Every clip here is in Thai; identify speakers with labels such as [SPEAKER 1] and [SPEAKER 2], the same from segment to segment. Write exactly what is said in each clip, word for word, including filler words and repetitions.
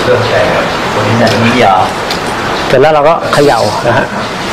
[SPEAKER 1] เครื่องใช่ครับตัวนี้จะนิดเดียว
[SPEAKER 2] เสร็จแล้วเราก็เขย่านะฮะ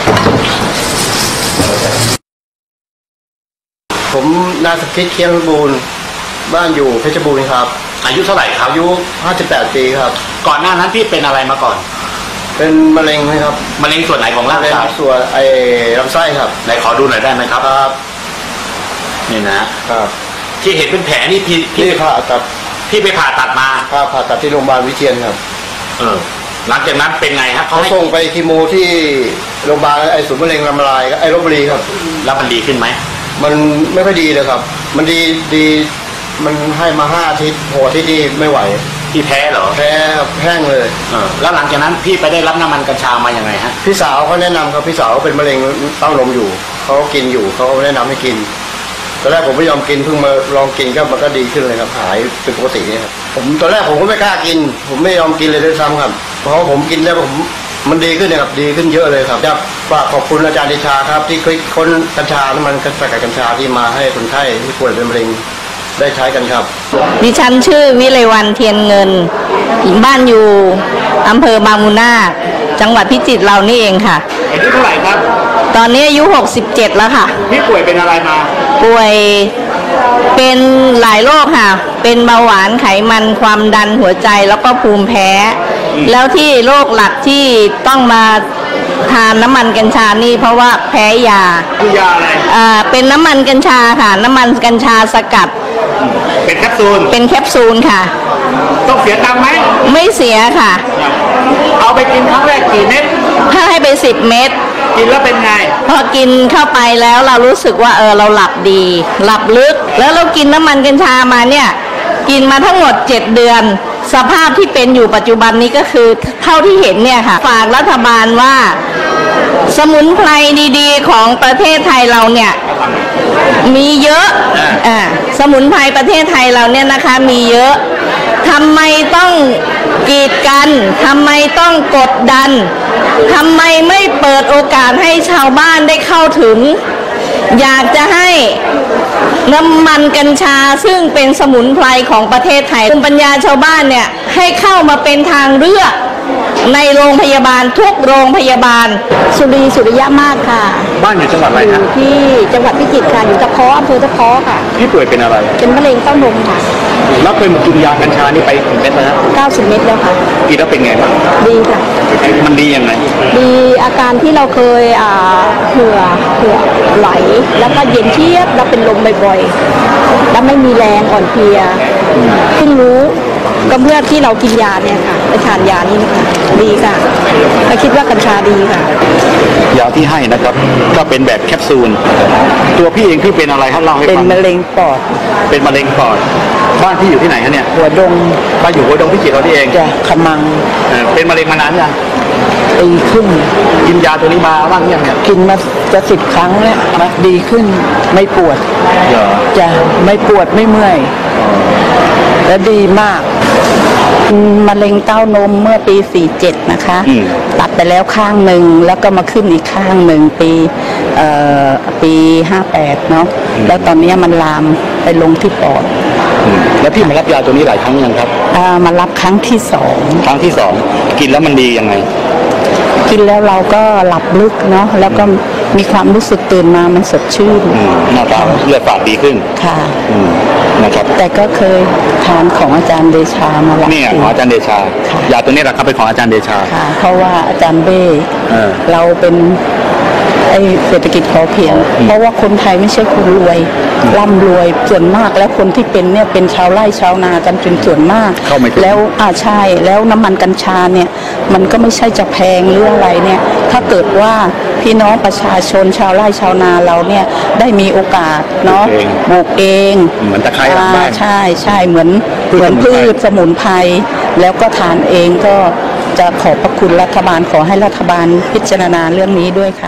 [SPEAKER 3] ผมนายสกิทเคียงบูรณ์บ้านอยู่เพชรบูรณ์ครับ
[SPEAKER 4] อายุเท่าไหร่ครับ
[SPEAKER 3] อายุห้าสิบแปดปีครับ
[SPEAKER 4] ก่อนหน้านั้นพี่เป็นอะไรมาก่อน
[SPEAKER 3] เป็นมะเร็งครับ
[SPEAKER 4] มะเร็งส่วนไหนของร่างกาย
[SPEAKER 3] ส่วนไอ้ลำไส้ครับ
[SPEAKER 4] ไหนขอดูหน่อยได้ไหมครับ
[SPEAKER 3] ครับ
[SPEAKER 4] นี่นะครับที่เห็นเป็นแผลนี่พี่
[SPEAKER 3] พี่ผ่าตัด
[SPEAKER 4] พี่ไปผ่าตัดมา
[SPEAKER 3] ครับผ่าตัดที่โรงพยาบาลวิเชียรครับ
[SPEAKER 4] เออหลังจากนั้นเป็นไงครับ
[SPEAKER 3] เขาส่งไปคีโมที่โรงพยาบาลไอ้ศูนย์มะเร็งลำลายไอ้ลพบุรีครับ
[SPEAKER 4] แล้วมันดีขึ้นไหม
[SPEAKER 3] มันไม่ค่อยดีเลยครับมันดีดีมันให้มาห้าอาทิตย์หกอาทิตย์นี่ไม่ไหว
[SPEAKER 4] พี่แพ้เหรอ
[SPEAKER 3] แพ้แห้งเลย
[SPEAKER 4] เออแล้วหลังจากนั้นพี่ไปได้รับน้ำมันกัญชามาอย่างไงฮะ
[SPEAKER 3] พี่สาวเขาแนะนำครับพี่สาวเป็นมะเร็งเต้านมอยู่เขากินอยู่เขาแนะนำให้กินตอนแรกผมไม่ยอมกินเพิ่งมาลองกินก็มันก็ดีขึ้นเลยครับหายเป็นปกตินี่ครับผมตอนแรกผมก็ไม่กล้ากินผมไม่ยอมกินเลยด้วยซ้ำครับเพราะผมกินแล้วผมมันดีขึ้นนะครับดีขึ้นเยอะเลยครับอยากฝากขอบคุณอาจารย์ดิชาครับที่คิดค้นกัญชาน้ำมันสกัดกัญชาที่มาให้คนไข้ที่ป่วยเป็นมะเร็งได้ใช้กันครับ
[SPEAKER 5] ดิฉันชื่อวิไลวรรณเทียนเงินบ้านอยู่อำเภอบางมูนาคจังหวัดพิจิตรเรานี่เองค่ะ
[SPEAKER 4] อายุเท่าไหร่ครับ
[SPEAKER 5] ตอนนี้อายุหกสิบเจ็ดแล้วค่ะ
[SPEAKER 4] พี่ป่วยเป็นอะไรมา
[SPEAKER 5] ป่วยเป็นหลายโรคค่ะเป็นเบาหวานไขมันความดันหัวใจแล้วก็ภูมิแพ้แล้วที่โรคหลักที่ต้องมาทานน้ำมันกัญชานี่เพราะว่าแพ้ยา
[SPEAKER 4] คือยาอะไร
[SPEAKER 5] อ่าเป็นน้ำมันกัญชาค่ะน้ำมันกัญชาสกัด
[SPEAKER 4] เป็นแคปซูล
[SPEAKER 5] เป็นแคปซูลค่ะ
[SPEAKER 4] ต้องเสียตังค์ไหม
[SPEAKER 5] ไม่เสียค่ะ
[SPEAKER 4] เอาไปกินครั้งแรกกี่เม็ด
[SPEAKER 5] ถ้าให้ไปสิบเม็ด
[SPEAKER 4] กินแล้วเป็นไง
[SPEAKER 5] พอกินเข้าไปแล้วเรารู้สึกว่าเออเราหลับดีหลับลึกแล้วเรากินน้ำมันกัญชามาเนี่ยกินมาทั้งหมดเจ็ดเดือนสภาพที่เป็นอยู่ปัจจุบันนี้ก็คือเท่าที่เห็นเนี่ยค่ะฝากรัฐบาลว่าสมุนไพรดีๆของประเทศไทยเราเนี่ยมีเยอะอ่าสมุนไพรประเทศไทยเราเนี่ยนะคะมีเยอะทำไมต้องกีดกันทำไมต้องกดดันทำไมไม่เปิดโอกาสให้ชาวบ้านได้เข้าถึงอยากจะให้น้ำมันกัญชาซึ่งเป็นสมุนไพรของประเทศไทยภูมิปัญญาชาวบ้านเนี่ยให้เข้ามาเป็นทางเลือกในโรงพยาบาลทุกโรงพยาบาลสุรีสุริยะมากค่ะ
[SPEAKER 4] บ้านอยู่จังหวัดอะไรครับ
[SPEAKER 5] ที่จังหวัดพิจิตรค่ะอยู่ตะเคาะอำเภอตะเคาะค่ะ
[SPEAKER 4] พี่ป่วยเป็นอะไร
[SPEAKER 5] เป็นมะเร็งเต้านมค่ะ
[SPEAKER 4] แล้วเคยมากินยากัญชานี่ไปถึงเม็ดแล้ว
[SPEAKER 5] เก้าสิบเม็ดแล้วค่ะ
[SPEAKER 4] กินแล้วเป็นไงบ้าง
[SPEAKER 5] ดีค่ะ
[SPEAKER 4] มันดียังไง
[SPEAKER 5] ดีอาการที่เราเคยอ่าเหื่อเหื่อไหลแล้วก็เย็นเชียบแล้วเป็นลมบ่อยๆแล้วไม่มีแรงอ่อนเพลียเพิ่งรู้ก็เมื่อที่เรากินยาเนี่ยค่ะไปทานยานี่นะคะดีค่ะก็คิดว่ากัญชาดีค่ะ
[SPEAKER 4] ยาที่ให้นะครับก็เป็นแบบแคปซูลตัวพี่เองพี่เป็นอะไรครับเล่าให้ฟัง
[SPEAKER 5] เป็นมะเร็งปอด
[SPEAKER 4] เป็นมะเร็งปอดบ้านพี่อยู่ที่ไหนฮะเนี่ย
[SPEAKER 5] หัวดง
[SPEAKER 4] บ้านอยู่หัวดงพิจิตรเราที่เอง
[SPEAKER 5] จ้ะขมัง
[SPEAKER 4] เป็นมะเร็งมานานยัง
[SPEAKER 5] ปีครึ่ง
[SPEAKER 4] กินยาตัวนี้มาบ้างยังเนี่ย
[SPEAKER 5] กินมาจะสิบครั้งแล้วนะดีขึ้นไม่ปวดจ้ะไม่ปวดไม่เมื่อยและดีมากมะเร็งเต้านมเมื่อปีสี่สิบเจ็ดนะคะตัดไปแล้วข้างหนึ่งแล้วก็มาขึ้นอีกข้างหนึ่งปีเอ่อปีห้าสิบแปดเนาะแล้วตอนนี้มันลามไปลงที่ปอด
[SPEAKER 4] แล้วพี่มารับยาตัวนี้หลายครั้งยังครับ
[SPEAKER 5] อ่ามารับครั้งที่สอง
[SPEAKER 4] ครั้งที่สองกินแล้วมันดียังไง
[SPEAKER 5] กินแล้วเราก็หลับลึกเนาะแล้วก็มีความรู้สึกตื่นมามันสดชื่น
[SPEAKER 4] หน้าตาเลือดฝาดดีขึ้น
[SPEAKER 5] ค่ะ
[SPEAKER 4] นะครับ
[SPEAKER 5] แต่ก็เคยทานของอาจารย์เดชามาแล้ว
[SPEAKER 4] นี่ของอาจารย์เดชายาตัวนี้แหละครับเป็นของอาจารย์เดชา
[SPEAKER 5] ค่ะเพราะว่าอาจารย์เบ้เราเป็นไอเศรษฐกิจพอเพียงเพราะว่าคนไทยไม่ใช่คนรวยร่ำรวยส่วนมากแล้วคนที่เป็นเนี่ยเป็นชาวไร่ชาวนากันเป็นส่วนมากแล้วอ่าใช่แล้วน้ำมันกัญชาเนี่ยมันก็ไม่ใช่จะแพงหรืออะไรเนี่ยถ้าเกิดว่าพี่น้องประชาชนชาวไร่ชาวนาเราเนี่ยได้มีโอกาสเนาะปลูกเอง
[SPEAKER 4] เหมือนตะไคร้หลังบ้าน
[SPEAKER 5] ใช่ใช่เหมือนเหมือนพืชสมุนไพรแล้วก็ทานเองก็จะขอบพระคุณรัฐบาลขอให้รัฐบาลพิจารณาเรื่องนี้ด้วยค่ะ